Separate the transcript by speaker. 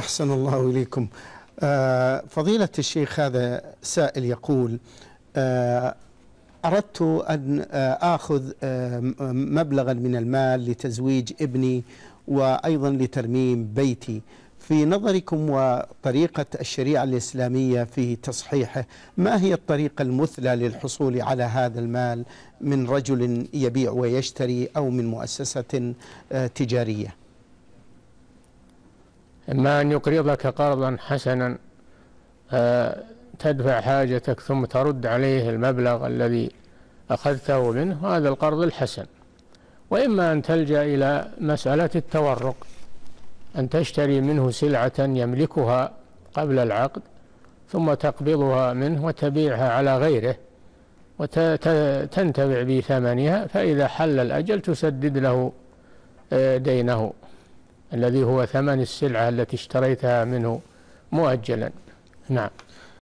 Speaker 1: أحسن الله إليكم. فضيلة الشيخ، هذا سائل يقول: أردت أن آخذ مبلغا من المال لتزويج ابني وأيضا لترميم بيتي، في نظركم وطريقة الشريعة الإسلامية في تصحيحه، ما هي الطريقة المثلى للحصول على هذا المال من رجل يبيع ويشتري أو من مؤسسة تجارية؟
Speaker 2: إما أن يقرضك قرضا حسنا تدفع حاجتك ثم ترد عليه المبلغ الذي أخذته منه، هذا القرض الحسن. وإما أن تلجأ إلى مسألة التورق، أن تشتري منه سلعة يملكها قبل العقد ثم تقبضها منه وتبيعها على غيره وتنتفع بثمنها، فإذا حل الأجل تسدد له دينه الذي هو ثمن السلعة التي اشتريتها منه مؤجلا. نعم.